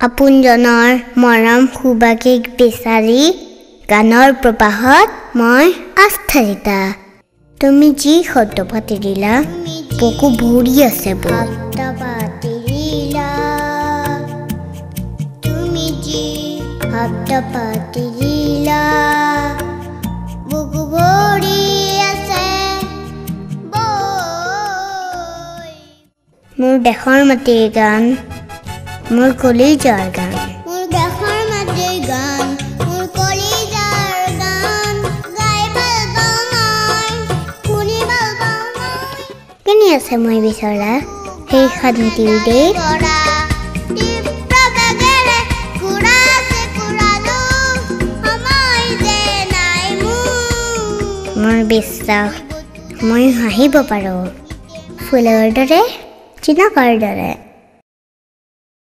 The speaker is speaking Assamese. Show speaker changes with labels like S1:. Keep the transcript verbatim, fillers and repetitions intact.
S1: আপোনজনৰ মৰম সুবাগিক বিচাৰি গানৰ প্ৰবাহত মই আস্থাজিতা তুমি যি শব্দ পাতি দিলা পকু ভৰি আছে শব্দ পাতি দিলা তুমি যি শব্দ পাতি দিলা পকু ভৰি আছে মোৰ দেশৰ মাটিৰ গান মোৰ কলিজাৰ গান মোৰ দেশৰ মাটিৰ গান মোৰ কলিজাৰ গান গাই ভাল পাওঁ মই শুনি ভাল পাওঁ মই কেনে আছে মই বিচৰা সেই শান্তিৰ দেশ মোৰ বিশ্বাস মই হাঁহিব পাৰোঁ ফুলৰ দৰে চিনাকৰ দৰে